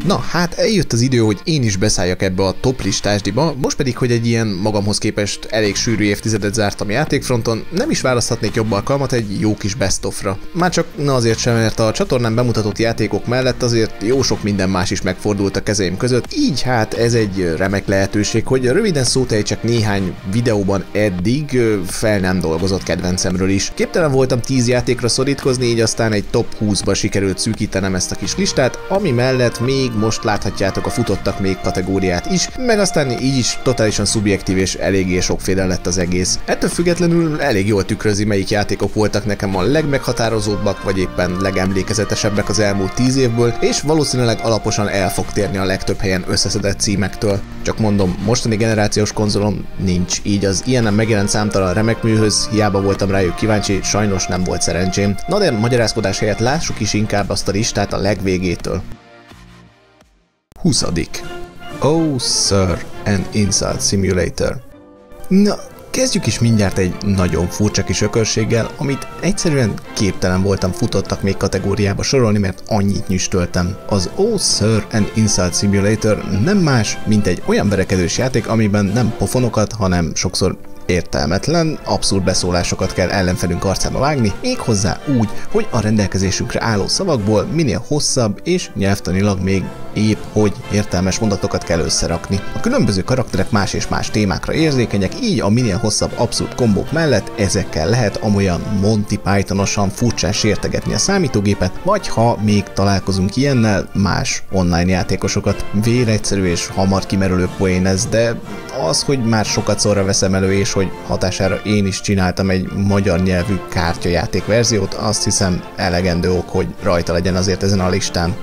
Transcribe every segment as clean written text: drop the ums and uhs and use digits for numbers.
Na hát eljött az idő, hogy én is beszálljak ebbe a top listásdiba, most pedig, hogy egy ilyen magamhoz képest elég sűrű évtizedet zártam játékfronton, nem is választhatnék jobb alkalmat egy jó kis best of-ra. Már csak azért sem, mert a csatornán bemutatott játékok mellett azért jó sok minden más is megfordult a kezeim között, így hát ez egy remek lehetőség, hogy röviden szót ejtsek néhány videóban eddig fel nem dolgozott kedvencemről is. Képtelen voltam 10 játékra szorítkozni, így aztán egy top 20-ba sikerült szűkítenem ezt a kis listát, ami mellett még most láthatjátok a futottak még kategóriát is, meg aztán így is totálisan szubjektív és eléggé sokféle lett az egész. Ettől függetlenül elég jól tükrözi, melyik játékok voltak nekem a legmeghatározóbbak, vagy éppen legemlékezetesebbek az elmúlt 10 évből, és valószínűleg alaposan el fog térni a legtöbb helyen összeszedett címektől. Csak mondom, mostani generációs konzolom nincs, így az ilyenen megjelent számtalan remek műhöz hiába voltam rájuk kíváncsi, sajnos nem volt szerencsém. Na de magyarázkodás helyett lássuk is inkább azt a listát a legvégétől. 20. Oh Sir, an Insult Simulator. Na, kezdjük is mindjárt egy nagyon furcsa kis ökörséggel, amit egyszerűen képtelen voltam futottak még kategóriába sorolni, mert annyit nyüstöltem. Az Oh Sir, an Insult Simulator nem más, mint egy olyan verekedős játék, amiben nem pofonokat, hanem sokszor értelmetlen, abszurd beszólásokat kell ellenfelünk arcába vágni, méghozzá úgy, hogy a rendelkezésünkre álló szavakból minél hosszabb és nyelvtanilag még épp hogy értelmes mondatokat kell összerakni. A különböző karakterek más és más témákra érzékenyek, így a minél hosszabb abszurd kombók mellett ezekkel lehet amolyan Monty Pythonosan furcsán sértegetni a számítógépet, vagy ha még találkozunk ilyennel, más online játékosokat. Véregyszerű és hamar kimerülő poén ez, de az, hogy már sokat szorra veszem elő, és hogy hatására én is csináltam egy magyar nyelvű kártyajáték verziót, azt hiszem elegendő ok, hogy rajta legyen azért ezen a listán.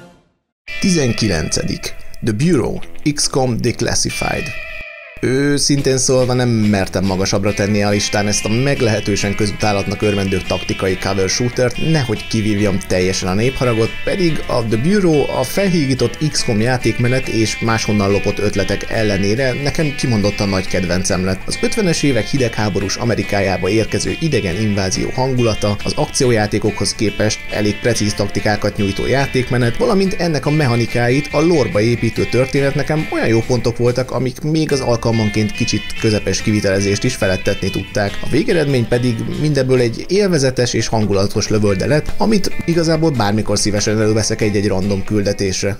19. The Bureau, XCOM Declassified. Őszintén szólva nem mertem magasabbra tenni a listán ezt a meglehetősen közutálatnak örvendő taktikai cover shootert, nehogy kivívjam teljesen a népharagot, pedig a The Bureau a felhígított XCOM játékmenet és máshonnan lopott ötletek ellenére nekem kimondottan nagy kedvencem lett. Az 50-es évek hidegháborús Amerikájába érkező idegen invázió hangulata, az akciójátékokhoz képest elég precíz taktikákat nyújtó játékmenet, valamint ennek a mechanikáit a lore-ba építő történet nekem olyan jó pontok voltak, amik még az alkalmanként kicsit közepes kivitelezést is felettetni tudták. A végeredmény pedig mindebből egy élvezetes és hangulatos lövölde lett, amit igazából bármikor szívesen előveszek egy-egy random küldetésre.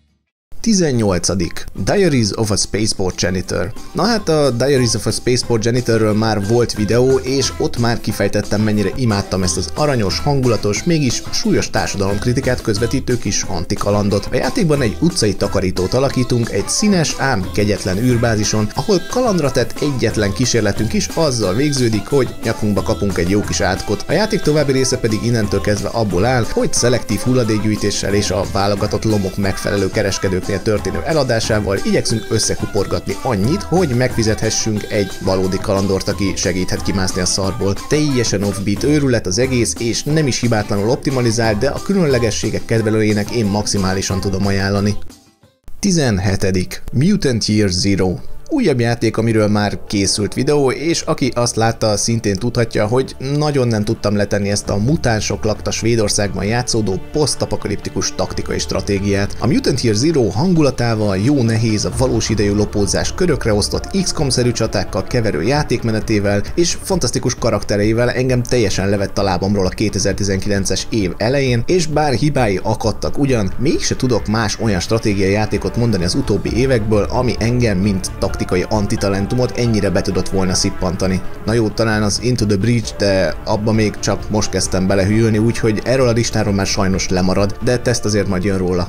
18. Diaries of a Spaceport Janitor. Na hát a Diaries of a Spaceport Janitorről már volt videó, és ott már kifejtettem, mennyire imádtam ezt az aranyos, hangulatos, mégis súlyos társadalomkritikát közvetítő kis antikalandot. A játékban egy utcai takarítót alakítunk egy színes, ám kegyetlen űrbázison, ahol kalandra tett egyetlen kísérletünk is azzal végződik, hogy nyakunkba kapunk egy jó kis átkot. A játék további része pedig innentől kezdve abból áll, hogy szelektív hulladékgyűjtéssel és a válogatott lomok megfelelő kereskedőknél történő eladásával igyekszünk összekuporgatni annyit, hogy megfizethessünk egy valódi kalandort, aki segíthet kimászni a szarból. Teljesen offbeat őrület az egész, és nem is hibátlanul optimalizál, de a különlegességek kedvelőjének én maximálisan tudom ajánlani. 17. Mutant Year Zero. Újabb játék, amiről már készült videó, és aki azt látta, szintén tudhatja, hogy nagyon nem tudtam letenni ezt a mutánsok lakta Svédországban játszódó posztapokaliptikus taktikai stratégiát. A Mutant Year Zero hangulatával, jó nehéz, a valós idejű lopózás körökre osztott XCOM-szerű csatákkal keverő játékmenetével és fantasztikus karaktereivel engem teljesen levett a lábamról a 2019-es év elején, és bár hibái akadtak ugyan, mégse tudok más olyan stratégiai játékot mondani az utóbbi évekből, ami engem mint taktikai antitalentumot ennyire be tudott volna szippantani. Na jó, talán az Into the Breach, de abba még csak most kezdtem belehűlni, úgyhogy erről a listáról már sajnos lemarad, de teszt azért majd jön róla.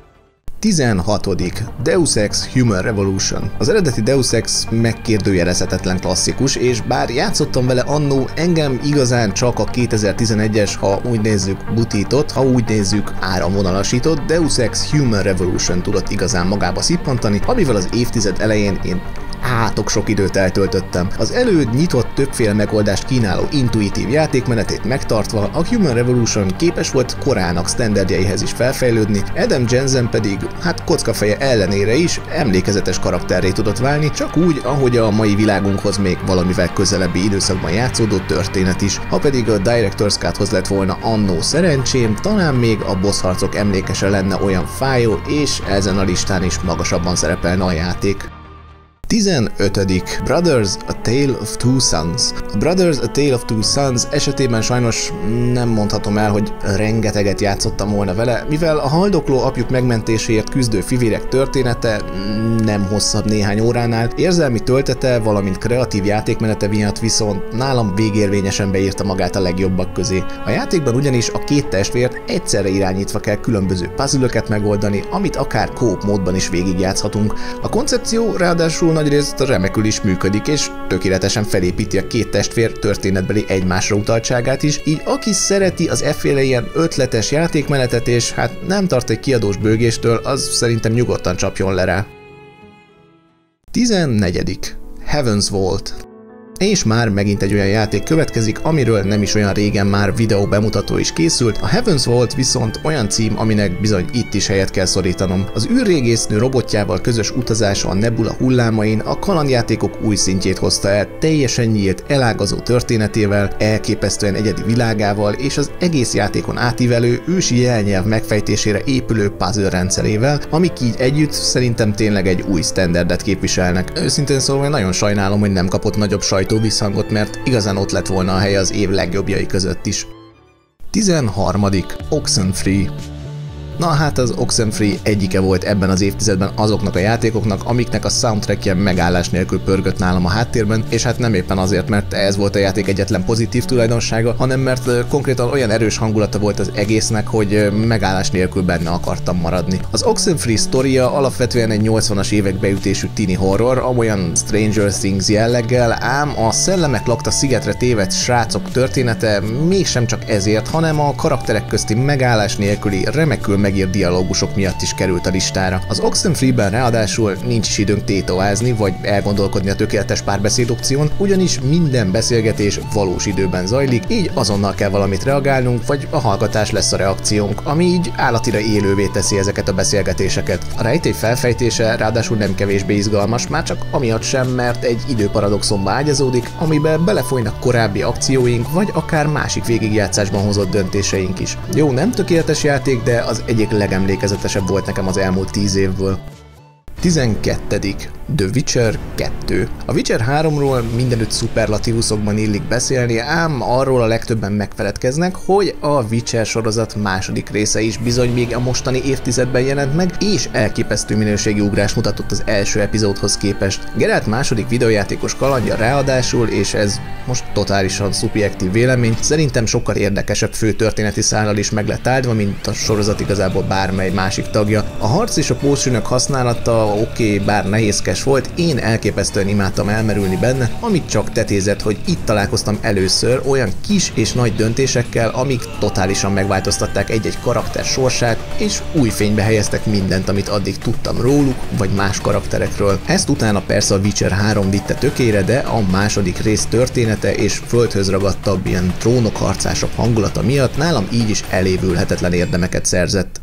16. Deus Ex Human Revolution. Az eredeti Deus Ex megkérdőjelezhetetlen klasszikus, és bár játszottam vele annó, engem igazán csak a 2011-es, ha úgy nézzük, butított, ha úgy nézzük, áramvonalasított Deus Ex Human Revolution tudott igazán magába szippantani, amivel az évtized elején én átok sok időt eltöltöttem. Az előd nyitott többféle megoldást kínáló intuitív játékmenetét megtartva, a Human Revolution képes volt korának sztenderdjeihez is felfejlődni, Adam Jensen pedig, hát kockafeje ellenére is emlékezetes karakterré tudott válni, csak úgy, ahogy a mai világunkhoz még valamivel közelebbi időszakban játszódó történet is. Ha pedig a Director's Cuthoz lett volna annó szerencsém, talán még a boss harcok emlékese lenne olyan fájó, és ezen a listán is magasabban szerepelne a játék. 15. Brothers: A Tale of Two Sons. A Brothers: A Tale of Two Sons esetében sajnos nem mondhatom el, hogy rengeteget játszottam volna vele, mivel a haldokló apjuk megmentéséért küzdő fivérek története nem hosszabb néhány óránál, érzelmi töltete, valamint kreatív játékmenete miatt viszont nálam végérvényesen beírta magát a legjobbak közé. A játékban ugyanis a két testvért egyszerre irányítva kell különböző puzzle-öket megoldani, amit akár co-op módban is végigjátszhatunk. A koncepció ráadásul nagyrészt remekül is működik, és tökéletesen felépíti a két testvér történetbeli egymásra utaltságát is, így aki szereti az efféle ilyen ötletes játékmenetet, és hát nem tart egy kiadós bőgéstől, az szerintem nyugodtan csapjon le rá. 14. Heaven's Vault. És már megint egy olyan játék következik, amiről nem is olyan régen már videó bemutató is készült. A Heaven's Vault viszont olyan cím, aminek bizony itt is helyet kell szorítanom. Az űrrégésznő robotjával közös utazása a Nebula hullámain a kalandjátékok új szintjét hozta el, teljesen nyílt, elágazó történetével, elképesztően egyedi világával és az egész játékon átívelő ősi jelnyelv megfejtésére épülő puzzle rendszerével, amik így együtt szerintem tényleg egy új standardet képviselnek. Őszintén szóval nagyon sajnálom, hogy nem kapott nagyobb visszhangot, mert igazán ott lett volna a helye az év legjobbjai között is. 13. Oxenfree. Na hát az Oxenfree egyike volt ebben az évtizedben azoknak a játékoknak, amiknek a soundtrackje megállás nélkül pörgött nálam a háttérben, és hát nem éppen azért, mert ez volt a játék egyetlen pozitív tulajdonsága, hanem mert konkrétan olyan erős hangulata volt az egésznek, hogy megállás nélkül benne akartam maradni. Az Oxenfree sztoria alapvetően egy 80-as évek beütésű tini horror, amolyan Stranger Things jelleggel, ám a szellemek lakta szigetre tévedt srácok története mégsem csak ezért, hanem a karakterek közti megállás nélküli remekül megírt dialógusok miatt is került a listára. Az Oxenfree-ben ráadásul nincs is időnk tétovázni vagy elgondolkodni a tökéletes párbeszéd opción, ugyanis minden beszélgetés valós időben zajlik, így azonnal kell valamit reagálnunk, vagy a hallgatás lesz a reakciónk, ami így állatira élővé teszi ezeket a beszélgetéseket. A rejtély felfejtése ráadásul nem kevésbé izgalmas, már csak amiatt sem, mert egy időparadoxonba ágyazódik, amiben belefolynak korábbi akcióink, vagy akár másik végigjátszásban hozott döntéseink is. Jó, nem tökéletes játék, de az egyik legemlékezetesebb volt nekem az elmúlt 10 évből. 12. The Witcher 2. A Witcher 3-ról mindenütt szuperlatívuszokban illik beszélni, ám arról a legtöbben megfeledkeznek, hogy a Witcher sorozat második része is bizony még a mostani évtizedben jelent meg, és elképesztő minőségi ugrás mutatott az első epizódhoz képest. Geralt második videójátékos kalandja ráadásul, és ez most totálisan szubjektív vélemény, szerintem sokkal érdekesebb főtörténeti szállal is meg lett áldva, mint a sorozat igazából bármely másik tagja. A harc és a potionok használata oké, bár nehézkes volt, én elképesztően imádtam elmerülni benne, amit csak tetézett, hogy itt találkoztam először olyan kis és nagy döntésekkel, amik totálisan megváltoztatták egy-egy karakter sorsát, és új fénybe helyeztek mindent, amit addig tudtam róluk, vagy más karakterekről. Ezt utána persze a Witcher 3 vitte tökére, de a második rész története és földhöz ragadtabb ilyen trónokharcások hangulata miatt nálam így is elévülhetetlen érdemeket szerzett.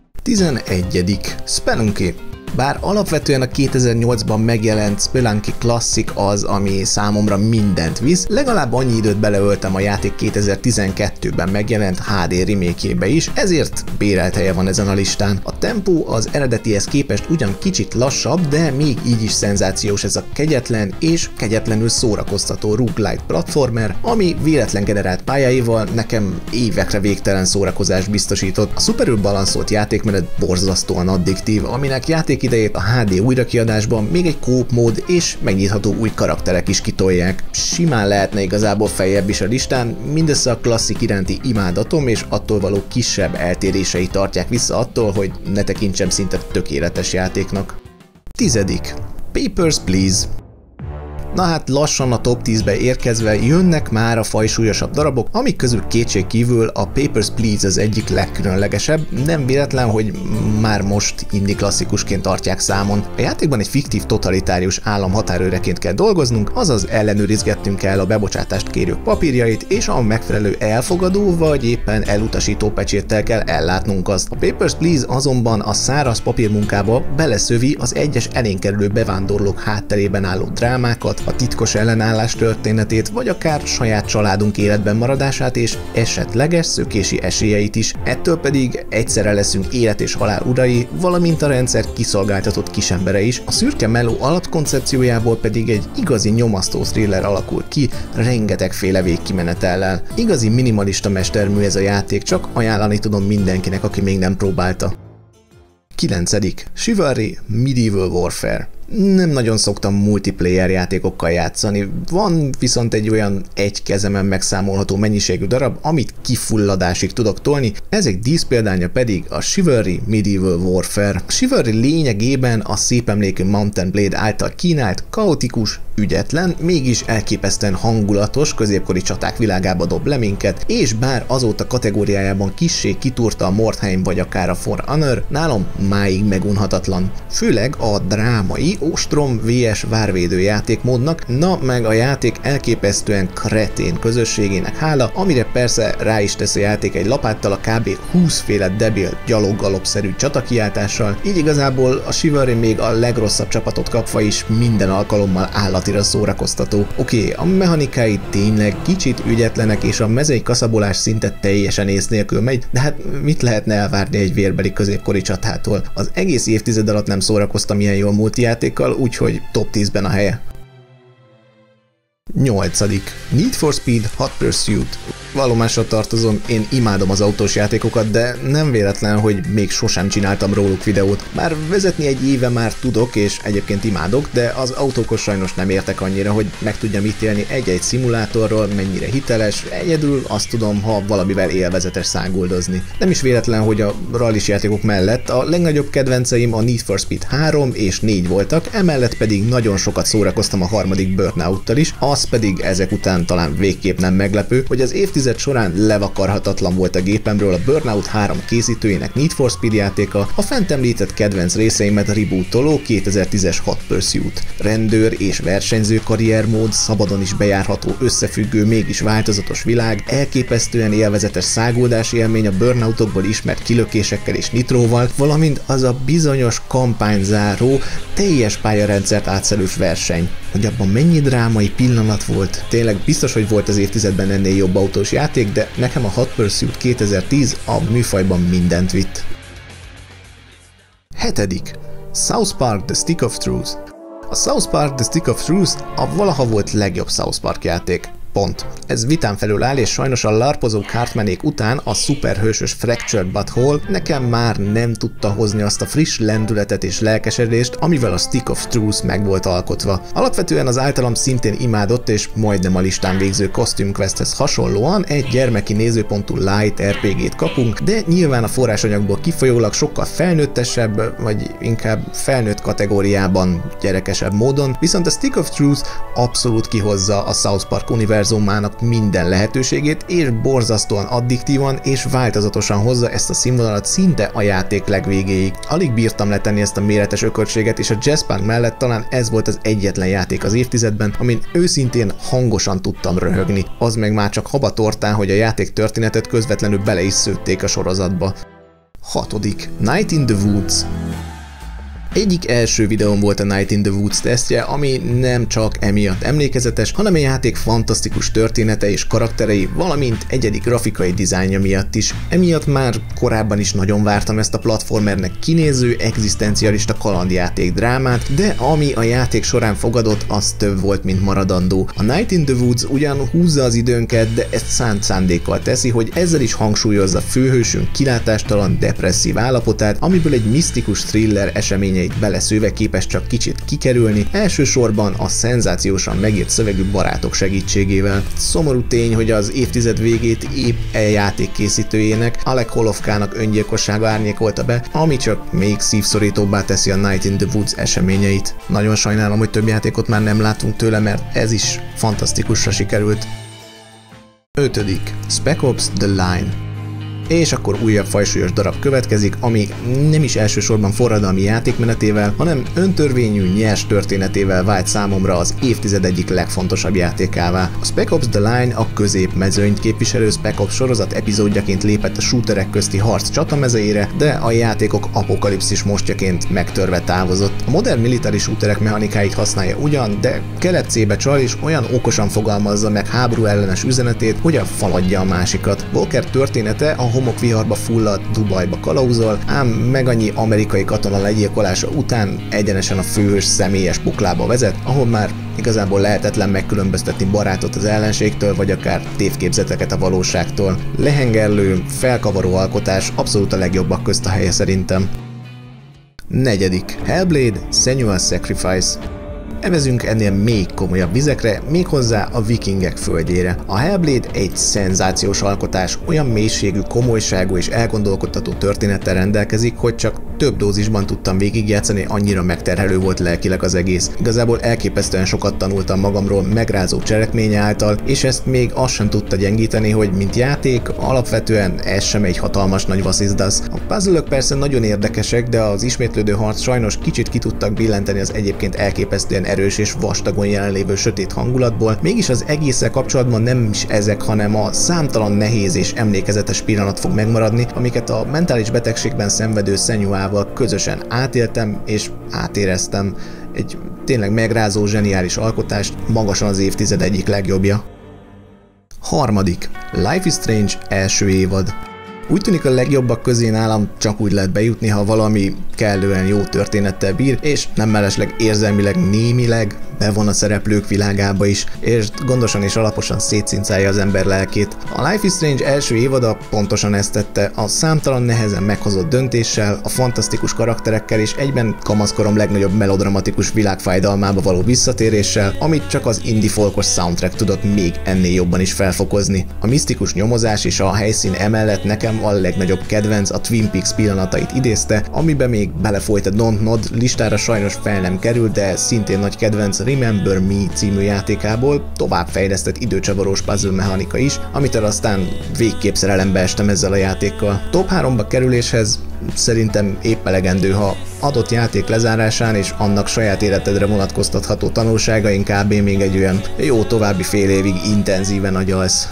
11. Spelunky. Bár alapvetően a 2008-ban megjelent Spelunky Classic az, ami számomra mindent visz, legalább annyi időt beleöltem a játék 2012-ben megjelent HD remake-jébe is, ezért bérelt helye van ezen a listán. A tempó az eredetihez képest ugyan kicsit lassabb, de még így is szenzációs ez a kegyetlen és kegyetlenül szórakoztató roguelite platformer, ami véletlen generált pályáival nekem évekre végtelen szórakozást biztosított. A szuperül balanszolt játékmenet borzasztóan addiktív, aminek idejét a HD újrakiadásban még egy co-op mód és megnyitható új karakterek is kitolják. Simán lehetne igazából feljebb is a listán, mindössze a klasszik iránti imádatom és attól való kisebb eltérései tartják vissza attól, hogy ne tekintsem szinte tökéletes játéknak. 10. Papers, Please. Na hát lassan a top 10-be érkezve jönnek már a fajsúlyosabb darabok, amik közül kétségkívül a Papers, Please az egyik legkülönlegesebb, nem véletlen, hogy már most indie klasszikusként tartják számon. A játékban egy fiktív totalitárius állam határőreként kell dolgoznunk, azaz ellenőrizgetnünk kell a bebocsátást kérők papírjait, és a megfelelő elfogadó vagy éppen elutasító pecséttel kell ellátnunk azt. A Papers, Please azonban a száraz papírmunkába beleszövi az egyes elénkerülő bevándorlók hátterében álló drámákat, a titkos ellenállás történetét, vagy akár saját családunk életben maradását és esetleges szökési esélyeit is. Ettől pedig egyszerre leszünk élet és halál urai, valamint a rendszer kiszolgáltatott kisembere is. A szürke meló alapkoncepciójából pedig egy igazi nyomasztó thriller alakul ki, rengetegféle végkimenetellel. Igazi minimalista mestermű ez a játék, csak ajánlani tudom mindenkinek, aki még nem próbálta. 9. Chivalry Medieval Warfare. Nem nagyon szoktam multiplayer játékokkal játszani, van viszont egy olyan egy kezemen megszámolható mennyiségű darab, amit kifulladásig tudok tolni, ezek díszpéldánya pedig a Chivalry Medieval Warfare. A Chivalry lényegében a szép emlékű Mount & Blade által kínált, kaotikus, ügyetlen, mégis elképesztően hangulatos középkori csaták világába dob le minket, és bár azóta kategóriájában kissé kitúrta a Mordheim vagy akár a For Honor, nálam máig megunhatatlan. Főleg a drámai ostrom vs várvédő játékmódnak, na meg a játék elképesztően kretén közösségének hála, amire persze rá is tesz a játék egy lapáttal a kb. 20 féle debil gyaloggalopszerű csatakiáltással, így igazából a Chivalry még a legrosszabb csapatot kapva is minden alkalommal állatira szórakoztató. Oké, a mechanikái tényleg kicsit ügyetlenek, és a mezei kaszabolás szinte teljesen ész nélkül megy, de hát mit lehetne elvárni egy vérbeli középkori csatától? Az egész évtized alatt nem szórakoztam ilyen jól multijátékkal, úgyhogy top 10-ben a helye. 8. Need for Speed Hot Pursuit. Vallomással tartozom, én imádom az autós játékokat, de nem véletlen, hogy még sosem csináltam róluk videót. Bár vezetni egy éve már tudok, és egyébként imádok, de az autókhoz sajnos nem értek annyira, hogy meg tudjam ítélni egy-egy szimulátorról, mennyire hiteles, egyedül azt tudom, ha valamivel élvezetes száguldozni. Nem is véletlen, hogy a rallis játékok mellett a legnagyobb kedvenceim a Need for Speed 3 és 4 voltak, emellett pedig nagyon sokat szórakoztam a harmadik Burnout-tal is, az pedig ezek után talán végképp nem meglepő, hogy az évtized során levakarhatatlan volt a gépemről a Burnout 3 készítőjének Need for Speed játéka, a fent említett kedvenc részeimet rebootoló 2010-es Hot Pursuit. Rendőr és versenyző karriermód, szabadon is bejárható, összefüggő, mégis változatos világ, elképesztően élvezetes száguldás élmény a Burnoutokból ismert kilökésekkel és nitróval, valamint az a bizonyos kampányzáró, teljes pályarendszert átszelős verseny. Hogy abban mennyi drámai pillanat volt, tényleg biztos, hogy volt az évtizedben ennél jobb autós játék, de nekem a Hot Pursuit 2010 a műfajban mindent vitt. 7. South Park The Stick of Truth. A South Park The Stick of Truth a valaha volt legjobb South Park játék. Pont. Ez vitán felül áll, és sajnos a larpozó Cartmanék után a szuperhősös Fractured But Whole nekem már nem tudta hozni azt a friss lendületet és lelkesedést, amivel a Stick of Truth meg volt alkotva. Alapvetően az általam szintén imádott és majdnem a listán végző Costume Questhez hasonlóan egy gyermeki nézőpontú light RPG-t kapunk, de nyilván a forrásanyagból kifolyólag sokkal felnőttesebb, vagy inkább felnőtt kategóriában gyerekesebb módon, viszont a Stick of Truth abszolút kihozza a South Park univerzumának minden lehetőségét, és borzasztóan addiktívan és változatosan hozza ezt a színvonalat szinte a játék legvégéig. Alig bírtam letenni ezt a méretes ökörséget, és a Jazzpunk mellett talán ez volt az egyetlen játék az évtizedben, amin őszintén hangosan tudtam röhögni. Az meg már csak habatortán, hogy a játék történetet közvetlenül bele is szőtték a sorozatba. 6. Night in the Woods. Egyik első videóm volt a Night in the Woods tesztje, ami nem csak emiatt emlékezetes, hanem a játék fantasztikus története és karakterei, valamint egyedi grafikai dizájnja miatt is. Emiatt már korábban is nagyon vártam ezt a platformernek kinéző, egzisztencialista kalandjáték drámát, de ami a játék során fogadott, az több volt, mint maradandó. A Night in the Woods ugyan húzza az időnket, de ezt szánt szándékkal teszi, hogy ezzel is hangsúlyozza főhősünk kilátástalan, depresszív állapotát, amiből egy misztikus thriller eseményei élményeit beleszőve képes csak kicsit kikerülni, elsősorban a szenzációsan megírt szövegű barátok segítségével. Szomorú tény, hogy az évtized végét épp játék készítőjének, Alec Holovkának öngyilkossága árnyékolta be, ami csak még szívszorítóbbá teszi a Night in the Woods eseményeit. Nagyon sajnálom, hogy több játékot már nem látunk tőle, mert ez is fantasztikusra sikerült. 5. Spec Ops The Line. És akkor újabb fajsúlyos darab következik, ami nem is elsősorban forradalmi játékmenetével, hanem öntörvényű, nyers történetével vált számomra az évtized egyik legfontosabb játékává. A Spec Ops The Line a középmezőnyt képviselő Spec Ops sorozat epizódjaként lépett a shooterek közti harc csatamezejére, de a játékok apokalipszis mostjaként megtörve távozott. A modern military shooterek mechanikáit használja ugyan, de keletcébe csal és olyan okosan fogalmazza meg háború ellenes üzenetét, hogy a faladja a másikat. Walker története a homokviharba fulladt Dubajba kalauzol, ám meg annyi amerikai katona legyilkolása után egyenesen a főhős személyes poklába vezet, ahol már igazából lehetetlen megkülönböztetni barátot az ellenségtől, vagy akár tévképzeteket a valóságtól. Lehengerlő, felkavaró alkotás, abszolút a legjobbak közt a helye szerintem. 4. Hellblade: Senua's Sacrifice. Evezünk ennél még komolyabb vizekre, méghozzá a vikingek földjére. A Hellblade egy szenzációs alkotás, olyan mélységű, komolyságú és elgondolkodtató történettel rendelkezik, hogy csak több dózisban tudtam végigjátszani, annyira megterhelő volt lelkileg az egész. Igazából elképesztően sokat tanultam magamról megrázó cselekménye által, és ezt még azt sem tudta gyengíteni, hogy mint játék, alapvetően ez sem egy hatalmas nagy vasszizdasz. A puzzle-ök persze nagyon érdekesek, de az ismétlődő harc sajnos kicsit ki tudtak billenteni az egyébként elképesztően erős és vastagon jelenlévő sötét hangulatból, mégis az egésszel kapcsolatban nem is ezek, hanem a számtalan nehéz és emlékezetes pillanat fog megmaradni, amiket a mentális betegségben szenvedő Senuával közösen átéltem és átéreztem. Egy tényleg megrázó, zseniális alkotást, magasan az évtized egyik legjobbja. 3. Life is Strange első évad. Úgy tűnik, a legjobbak közé nálam csak úgy lehet bejutni, ha valami kellően jó történettel bír, és nem mellesleg érzelmileg, némileg bevon a szereplők világába is, és gondosan és alaposan szétszincálja az ember lelkét. A Life is Strange első évada pontosan ezt tette, a számtalan nehezen meghozott döntéssel, a fantasztikus karakterekkel és egyben kamaszkorom legnagyobb melodramatikus világfájdalmába való visszatéréssel, amit csak az indie folkos soundtrack tudott még ennél jobban is felfokozni. A misztikus nyomozás és a helyszín emellett nekem a legnagyobb kedvenc a Twin Peaks pillanatait idézte, amiben még belefolyt a Don't Nod, listára sajnos fel nem került, de szintén nagy kedvenc Remember Me című játékából továbbfejlesztett időcsavarós puzzle mechanika is, amitől aztán végképp szerelembe estem ezzel a játékkal. Top 3-ba kerüléshez szerintem épp elegendő, ha adott játék lezárásán és annak saját életedre vonatkoztatható tanulságain kb. Még egy olyan jó további fél évig intenzíven agyalsz.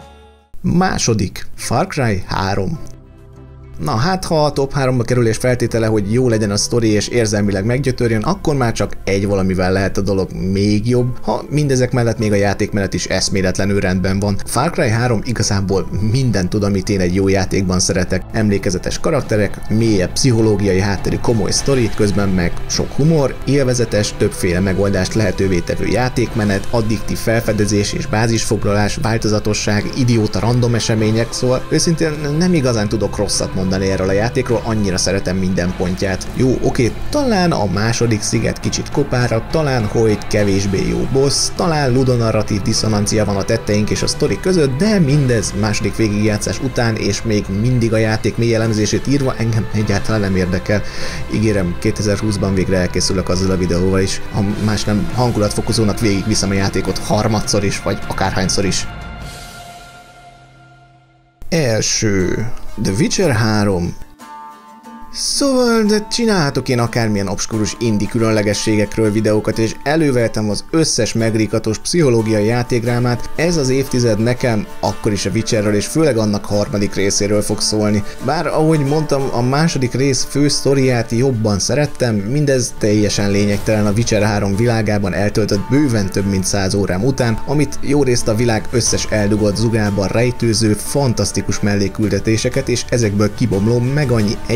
2. Far Cry 3. Na hát, ha a top 3-ba kerülés feltétele, hogy jó legyen a sztori és érzelmileg meggyötörjön, akkor már csak egy valamivel lehet a dolog még jobb, ha mindezek mellett még a játékmenet is eszméletlenül rendben van. Far Cry 3 igazából mindent tud, amit én egy jó játékban szeretek. Emlékezetes karakterek, mélyebb pszichológiai hátterű komoly sztori, közben meg sok humor, élvezetes, többféle megoldást lehetővé tevő játékmenet, addiktív felfedezés és bázisfoglalás, változatosság, idióta random események, szóval őszintén nem igazán tudok rosszat mondani erről a játékról, annyira szeretem minden pontját. Jó, oké, talán a második sziget kicsit kopárabb, talán Hoyt kevésbé jó boss, talán ludonarratív diszonancia van a tetteink és a sztori között, de mindez második végigjátszás után és még mindig a játék mély elemzését írva engem egyáltalán nem érdekel. Ígérem, 2020-ban végre elkészülök azzal a videóval is, ha más nem hangulatfokozónak végigviszem a játékot harmadszor is, vagy akárhányszor is. Első. The Witcher 3. Szóval, de csinálhatok én akármilyen obskurus indie különlegességekről videókat, és előveltem az összes megrikatos pszichológiai játékdrámát, ez az évtized nekem akkor is a Witcherről és főleg annak harmadik részéről fog szólni. Bár ahogy mondtam, a második rész fő sztoriát jobban szerettem, mindez teljesen lényegtelen a Witcher 3 világában eltöltött bőven több mint 100 órám után, amit jó részt a világ összes eldugott zugában rejtőző, fantasztikus mellékküldetéseket és ezekből kibomló meg annyi egyedi,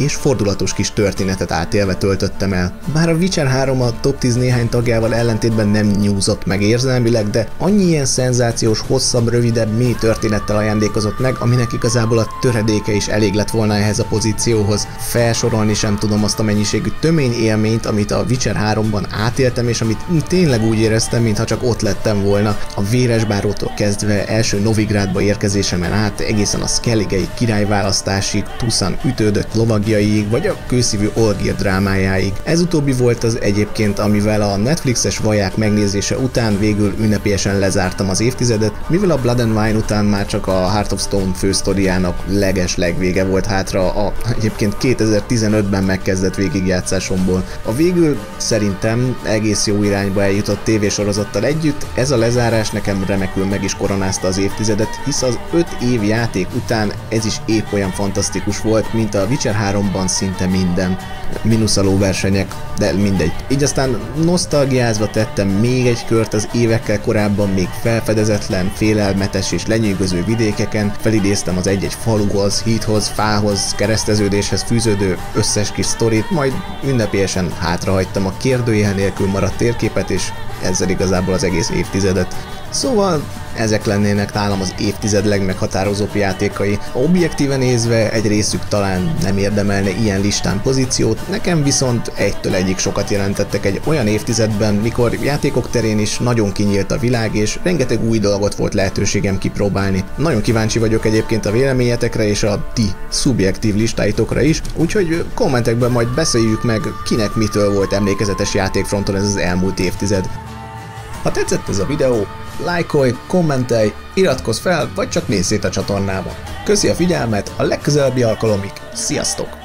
és fordulatos kis történetet átélve töltöttem el. Bár a Witcher 3 a top 10 néhány tagjával ellentétben nem nyúzott meg érzelmileg, de annyi ilyen szenzációs, hosszabb, rövidebb, mély történettel ajándékozott meg, aminek igazából a töredéke is elég lett volna ehhez a pozícióhoz. Felsorolni sem tudom azt a mennyiségű tömény élményt, amit a Witcher 3-ban átéltem, és amit tényleg úgy éreztem, mintha csak ott lettem volna. A Véresbárótól kezdve első Novigrádba érkezésemen át, egészen a Skelligei királyválasztásig, Tuszan ütődött lovagjaiig, vagy a kőszívű Olgierd drámájáig. Ez utóbbi volt az egyébként, amivel a Netflixes vaják megnézése után végül ünnepélyesen lezártam az évtizedet, mivel a Blood and Wine után már csak a Heart of Stone fősztoriának legvége volt hátra a egyébként 2015-ben megkezdett végigjátszásomból. A végül szerintem egész jó irányba eljutott tévésorozattal együtt, ez a lezárás nekem remekül meg is koronázta az évtizedet, hisz az 5 év játék után ez is épp olyan fantasztikus volt, mint a Witcher 3-ban szinte minden. Minusz a lóversenyek, de mindegy. Így aztán nosztalgiázva tettem még egy kört az évekkel korábban még felfedezetlen, félelmetes és lenyűgöző vidékeken, felidéztem az egy-egy faluhoz, hídhoz, fához, kereszteződéshez fűződő összes kis sztorit, majd ünnepélyesen hátrahagytam a kérdőjel nélkül maradt térképet, és ezzel igazából az egész évtizedet. Szóval ezek lennének nálam az évtized legmeghatározóbb játékai. Objektíven nézve egy részük talán nem érdemelne ilyen listán pozíciót, nekem viszont egytől egyig sokat jelentettek egy olyan évtizedben, mikor játékok terén is nagyon kinyílt a világ, és rengeteg új dolgot volt lehetőségem kipróbálni. Nagyon kíváncsi vagyok egyébként a véleményetekre és a ti szubjektív listáitokra is, úgyhogy kommentekben majd beszéljük meg, kinek mitől volt emlékezetes játékfronton ez az elmúlt évtized. Ha tetszett ez a videó, lájkolj, kommentelj, iratkozz fel, vagy csak nézz szét a csatornában. Köszi a figyelmet, a legközelebbi alkalomig, sziasztok!